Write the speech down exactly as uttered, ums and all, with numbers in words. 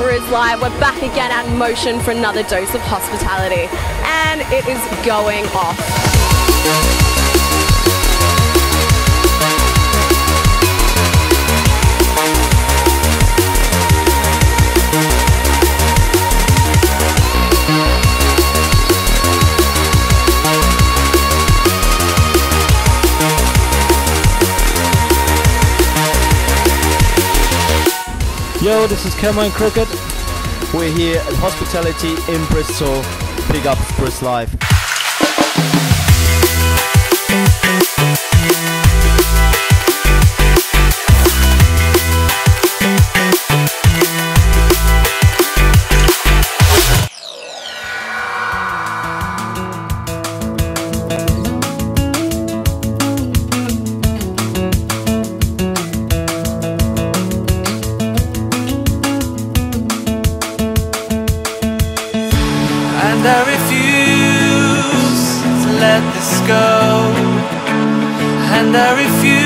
Bris Live. We're back again at Motion for another dose of hospitality, and it is going off. Yo, this is Cameron Crooked. We're here at Hospitality in Bristol. Big up Bris Live. And I refuse to let this go. And I refuse